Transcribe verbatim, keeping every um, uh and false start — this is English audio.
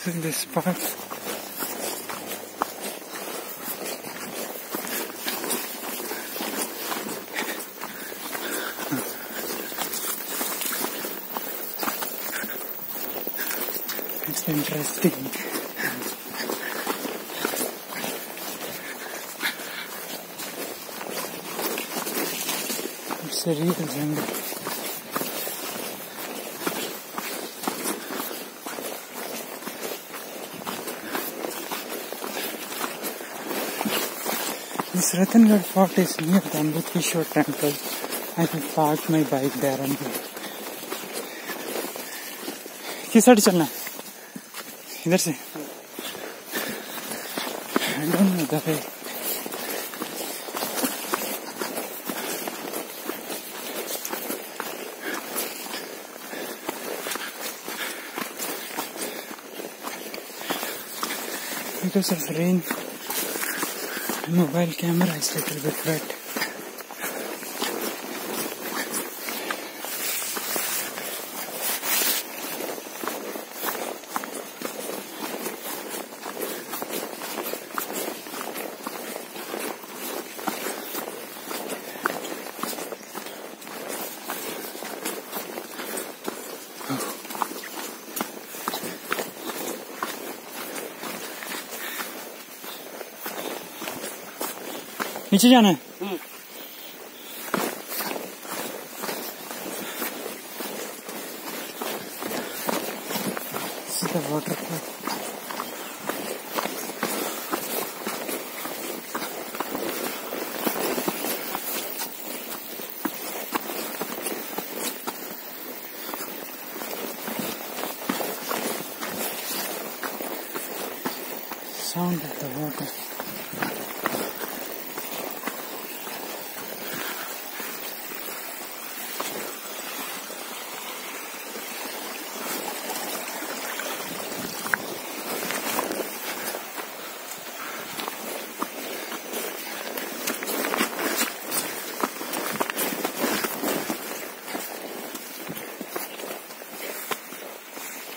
in this spot. It's interesting. It's a real jungle. This Ratangad Fort is near the Amritkeshwar temple. I will park my bike there and किस side चलना है? इधर से? I don't know the way. Because of rain, mobile camera is a little bit wet. नीचे जाना है? सीधा waterfall. Sound of the water.